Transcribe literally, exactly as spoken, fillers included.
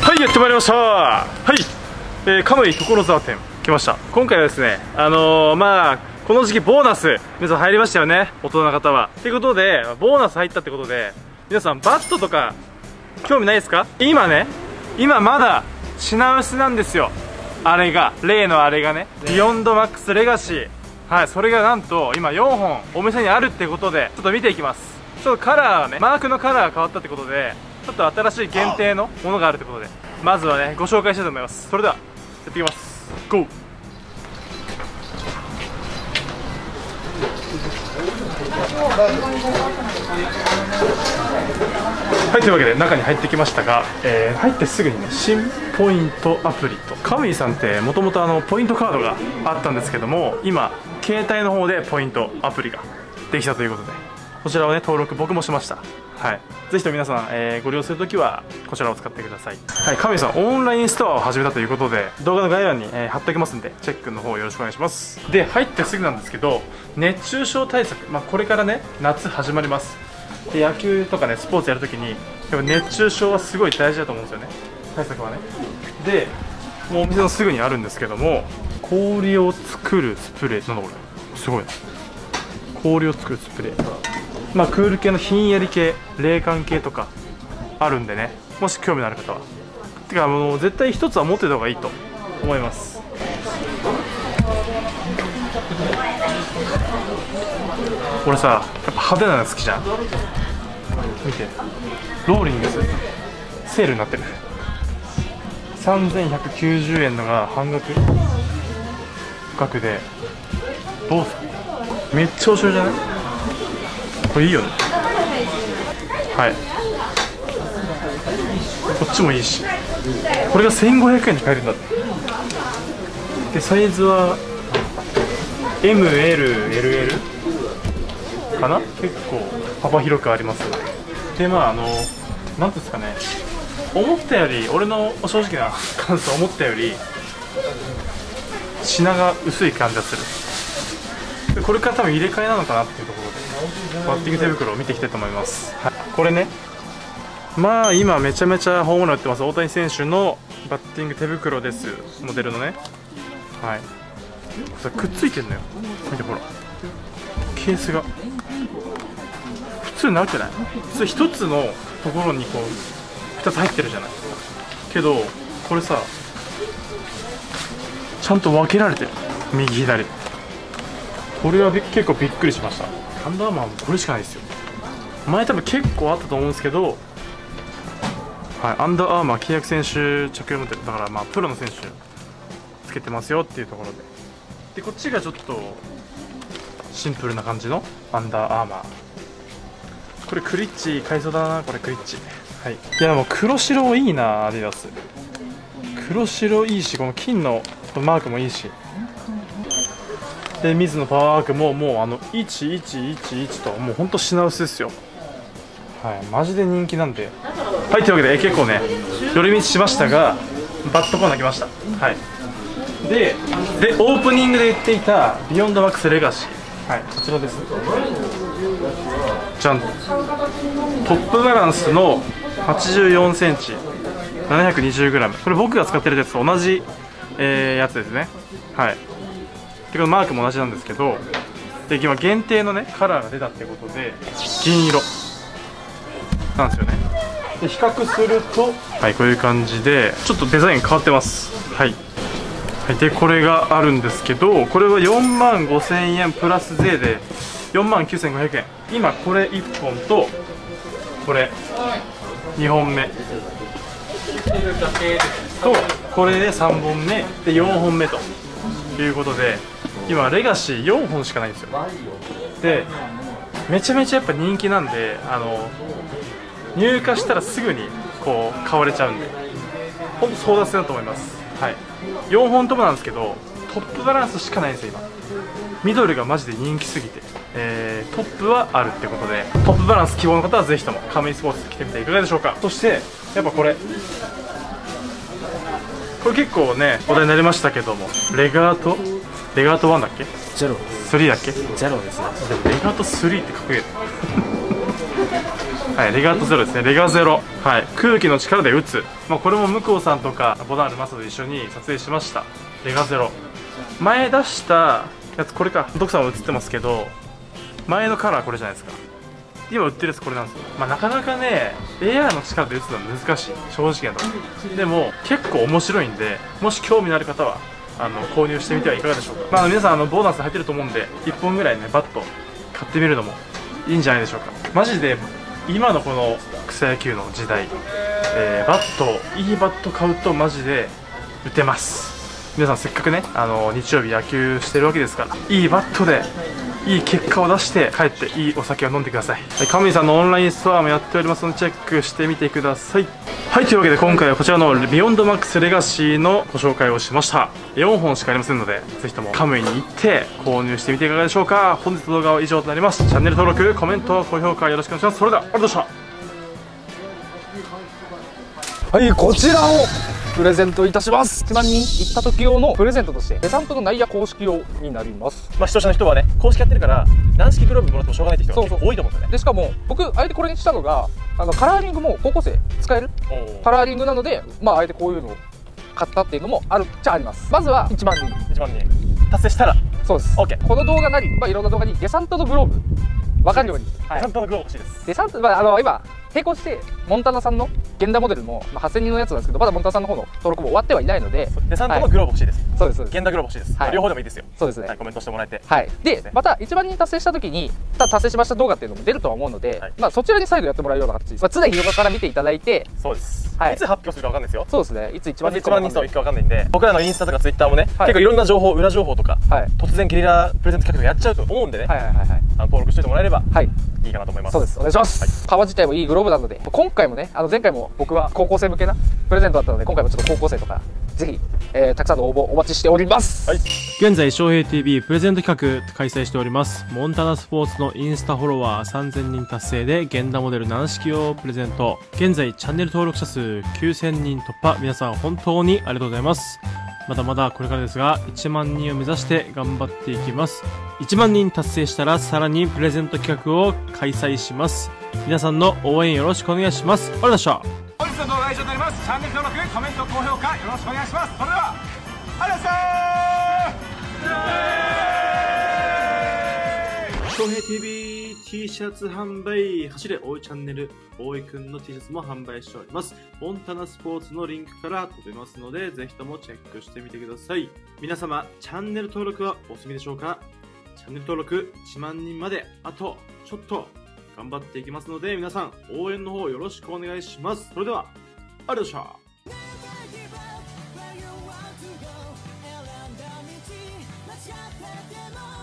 はい、やってまいりました。はい、えー、カムイ所沢店来ました。今回はですね、あのー、まあこの時期ボーナス皆さん入りましたよね、大人の方は。ということでボーナス入ったってことで、皆さんバットとか興味ないですか？今ね、今まだ品薄なんですよ。あれが例のあれがね、ビヨンドマックスレガシー、はい、それがなんと今よんほんお店にあるってことで、ちょっと見ていきます。ちょっとカラーね、マークのカラーが変わったってことで、ちょっと新しい限定のものがあるってことで、まずはねご紹介したいと思います。それではやっていきます。 ゴー。はい、というわけで中に入ってきましたが、えー、入ってすぐにね、新ポイントアプリと、カムイさんってもともとあのポイントカードがあったんですけども、今携帯の方でポイントアプリができたということで、こちらをね登録僕もしました。はい、ぜひと皆さん、えー、ご利用するときはこちらを使ってください。はい、カムイさんオンラインストアを始めたということで、動画の概要欄に、えー、貼っておきますんで、チェックの方よろしくお願いします。で、入ってすぐなんですけど、熱中症対策、まあ、これからね夏始まります。で、野球とかねスポーツやるときにやっぱ熱中症はすごい大事だと思うんですよね、対策はね。で、もうお店のすぐにあるんですけども、氷を作るスプレー、なんだこれ、すごいな。氷を作るスプレー、まあクール系のひんやり系、冷感系とかあるんでね、もし興味のある方は、てかもう絶対一つは持ってた方がいいと思います。俺さ、やっぱ派手なの好きじゃん。見て、ローリングスセールになってる。さんぜんひゃくきゅうじゅうえんのが半額価格で、どうすか？めっちゃおしゃれじゃない？これいいよね。はい、こっちもいいし、これがせんごひゃくえんで買えるんだって。で、サイズは エムエルエルエル かな、結構幅広くあります。で、まああのなんていうんですかね、思ったより、俺の正直な感想、思ったより品が薄い感じがする。で、これから多分入れ替えなのかなっていうところで、バッティング手袋を見ていきたいと思います。はい、これね、まあ今めちゃめちゃホームラン打ってます大谷選手のバッティング手袋です、モデルのね。はい、これくっついてんのよ、見てほら、ケースが普通なくない？普通一つのところにこうふたつ入ってるじゃない。けどこれさ、ちゃんと分けられてる、右左。これは結構びっくりしました。アンダーマンもこれしかないですよ。前多分結構あったと思うんですけど、はい、アンダーアーマー契約選手着用モデルだから、まあプロの選手つけてますよっていうところで、でこっちがちょっとシンプルな感じのアンダーアーマー。これクリッチ買いそうだな、これクリッチ。はい、いやもう黒白いいな、アディダス。黒白いいし、この金のマークもいいし、でミズのパワーワークももうあのいちいちいちいちと、もうほんと品薄ですよ。はい、マジで人気なんで。はい、というわけで結構ね寄り道しましたが、バットコーナー来ました。はい、ででオープニングで言っていたビヨンドマックスレガシー、はい、こちらです。じゃん、トップバランスのはちじゅうよんセンチ、ななひゃくにじゅうグラム、これ僕が使ってるやつと同じ、えー、やつですね。はい、でこのマークも同じなんですけど、で今限定のねカラーが出たっていうことで銀色なんですよね。で比較すると、はい、こういう感じでちょっとデザイン変わってます。はい、はい、でこれがあるんですけど、これはよんまんごせんえんプラス税でよんまんきゅうせんごひゃくえん。今これいっぽんとこれにほんめとこれでさんぼんめでよんほんめということで、今レガシーよんほんしかないんですよ。でめちゃめちゃやっぱ人気なんで、あの入荷したらすぐにこう買われちゃうんで、ほんと争奪戦だと思います。はい、よんほんともなんですけど、トップバランスしかないんですよ今。ミドルがマジで人気すぎて、えー、トップはあるってことで、トップバランス希望の方はぜひともカムイスポーツ来てみていかがでしょうか。そしてやっぱこれこれ結構ね話題になりましたけども、レガートレガートワンだっけ、 ゼロスリーだっけ、 ゼロですね。 でもレガートスリーってかっこいいはい、レガートゼロですね。レガゼロ、はい、空気の力で打つ、まあ、これも向こうさんとかボダンルマサと一緒に撮影しました。レガゼロ、前出したやつこれか、徳さんも映ってますけど、前のカラーこれじゃないですか。今売ってるやつこれなんですよ。まあなかなかね エーアール の力で打つのは難しい、正直なところでも結構面白いんで、もし興味のある方はあの購入してみてはいかがでしょうか。まあ皆さんあのボーナス入ってると思うんで、いっぽんぐらいねバット買ってみるのもいいんじゃないでしょうか。マジで今のこの草野球の時代、えー、バットいいバット買うとマジで打てます。皆さんせっかくねあの日曜日野球してるわけですから、いいバットでいい結果を出して帰っていいお酒を飲んでください。はい、カムイさんのオンラインストアもやっておりますのでチェックしてみてください。はい、というわけで今回はこちらのビヨンドマックスレガシーのご紹介をしました。よんほんしかありませんので、ぜひともカムイに行って購入してみていかがでしょうか。本日の動画は以上となります。チャンネル登録、コメント、高評価よろしくお願いします。それではありがとうございました。 はい、こちらをプレゼントいたします。いちまんにん行った時用のプレゼントとしてデサントの内野公式用になります。 まあ視聴者の人はね、公式やってるから軟式グローブもらってもしょうがないって人が結構多いと思うんですよね。 でしかも僕あえてこれにしたのが、あのカラーリングも高校生使えるカラーリングなので、まああえてこういうのを買ったっていうのもあるっちゃあります。まずはいちまんにんいちまんにん達成したらそうです OK。 この動画なり、まあ、いろんな動画にデサントのグローブ分かるように、 はい、デサントのグローブ欲しいです。 デサント、まあ、あの今並行してモンタナさんの現代モデルも、まあ、はっせんにんのやつなんですけど、まだモンタナさんの方の登録も終わってはいないので、 デサントのグローブ欲しいです、 はい、そうですそうです。 現代グローブ欲しいです、はい、両方でもいいですよ。そうですね、はい、コメントしてもらえて、 はい、でまたいちまんにん達成した時に達成しました動画っていうのも出るとは思うので、はい、まあそちらに再度やってもらうような形です。まあ、常に動画から見ていただいて、 そうです、 はい、 いつ発表するか分かんないですよ。 そうですね、いついちまんにんいちまんにん層いくか分かんないんで、僕らのインスタとかツイッターもね、はい、結構いろんな情報、裏情報とか、はい、突然ゲリラプレゼント企画とかやっちゃうと思うんでね、登録しておいてもらえれば、はい、いいかなと思います。 そうです、お願いします。はい、革自体もいいグローブなので、今回もね、あの前回も僕は高校生向けなプレゼントだったので、今回もちょっと高校生とかぜひ、えー、たくさんの応募お待ちしております。はい、 現在翔平 ティービー プレゼント企画開催しております。モンタナスポーツのインスタフォロワーさんぜんにん達成で現代モデル軟式をプレゼント。現在チャンネル登録者数きゅうせんにん突破、皆さん本当にありがとうございます。まだまだこれからですが、いちまんにんを目指して頑張っていきます。いちまんにん達成したらさらにプレゼント企画を開催します。皆さんの応援よろしくお願いします。ありがとうございました。 本日の動画は以上になります。チャンネル登録、コメント、高評価よろしくお願いします。それではありがとうございました。 翔平 ティービー T シャツ販売、走れ大井チャンネル大井くんの T シャツも販売しております。モンタナスポーツのリンクから飛べますので、ぜひともチェックしてみてください。皆様チャンネル登録はお済みでしょうか。チャンネル登録いちまんにんまであとちょっと頑張っていきますので、皆さん応援の方よろしくお願いします。それではありがとうございました。